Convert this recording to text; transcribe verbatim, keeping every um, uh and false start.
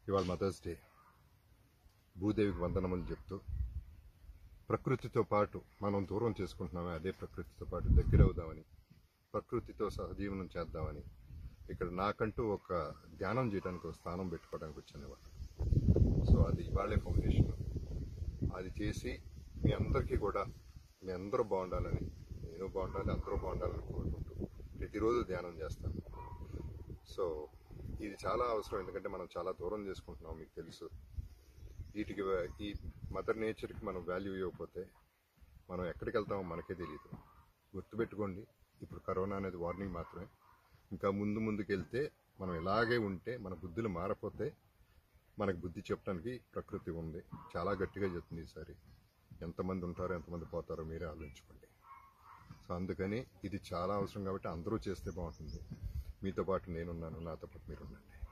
ఇవాళ mothers day. భూదేవికి వందనములు చెప్తూ ప్రకృతితో పాటు మనం దూరం చేసుకుంటున్నామే, అదే ప్రకృతితో పాటు దగ్గర అవుదామని, ప్రకృతితో సహజీవనం చేద్దామని ఇక్కడ నాకంటూ ఒక ధ్యానం చేయడానికి ఒక స్థానం పెట్టుకోవడానికి వచ్చాను ఇవాళ. సో అది ఇవాళే ఫౌండేషన్. అది చేసి మీ అందరికీ కూడా మీ అందరూ బాగుండాలని, నేను బాగుండాలి, అందరూ బాగుండాలని కోరుకుంటూ ప్రతిరోజు ధ్యానం చేస్తాను. సో ఇది చాలా అవసరం, ఎందుకంటే మనం చాలా దూరం చేసుకుంటున్నాం. మీకు తెలుసు, వీటికి ఈ మదర్ నేచర్కి మనం వాల్యూ ఇవ్వకపోతే మనం ఎక్కడికి వెళ్తామో మనకే తెలియదు. గుర్తుపెట్టుకోండి, ఇప్పుడు కరోనా అనేది వార్నింగ్ మాత్రమే. ఇంకా ముందు ముందుకు వెళ్తే మనం ఇలాగే ఉంటే, మన బుద్ధులు మారపోతే మనకు బుద్ధి చెప్పడానికి ప్రకృతి ఉంది. చాలా గట్టిగా చెప్తుంది ఈసారి. ఎంతమంది ఉంటారో ఎంతమంది పోతారో మీరే ఆలోచించుకోండి. సో అందుకని ఇది చాలా అవసరం కాబట్టి అందరూ చేస్తే బాగుంటుంది. మీతో పాటు నేనున్నాను, నాతో పాటు మీరుండండి.